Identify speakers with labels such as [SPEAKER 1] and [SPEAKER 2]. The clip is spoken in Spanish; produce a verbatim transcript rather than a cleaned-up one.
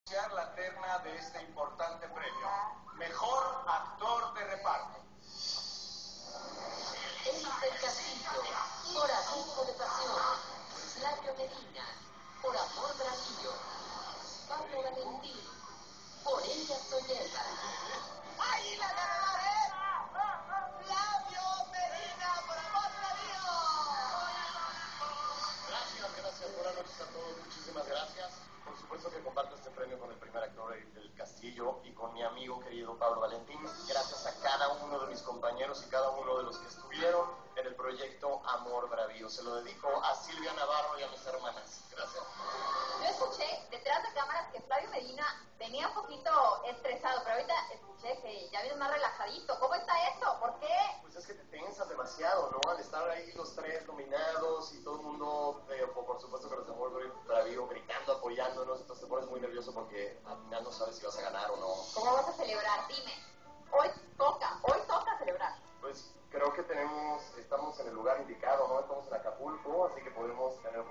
[SPEAKER 1] La terna de este importante premio. Mejor actor de reparto.
[SPEAKER 2] Elisa del Castillo, por Abismo de Pasión. Flavio Medina, por Amor Brasillo. Pablo Valentín, por Ella Soy Eva.
[SPEAKER 3] ¡Ahí la ganadora es Flavio Medina, por Amor Brasillo!
[SPEAKER 4] Gracias, gracias, buenas noches a todos, muchísimas gracias. Por supuesto que comparto este premio con el primer actor del Castillo y con mi amigo querido Pablo Valentín. Gracias a cada uno de mis compañeros y cada uno de los que estuvieron en el proyecto Amor Bravío. Se lo dedico a Silvia Navarro y a mis hermanas. Gracias.
[SPEAKER 5] Yo escuché detrás de cámaras que Flavio Medina venía un poquito estresado, pero ahorita escuché que ya vienes más relajadito. ¿Cómo está eso? ¿Por qué?
[SPEAKER 4] Pues es que te tensas demasiado, ¿no? Al estar ahí los tres nominados y todo el mundo, eh, por supuesto que los de Amor Bravío gritando, apoyándonos, entonces te pones muy nervioso porque al final no sabes si vas a ganar o no.
[SPEAKER 5] ¿Cómo vas a celebrar? Dime. Hoy toca, hoy toca celebrar.
[SPEAKER 4] Pues creo que tenemos, estamos en el lugar indicado, ¿no? Estamos en Acapulco, así que podemos tener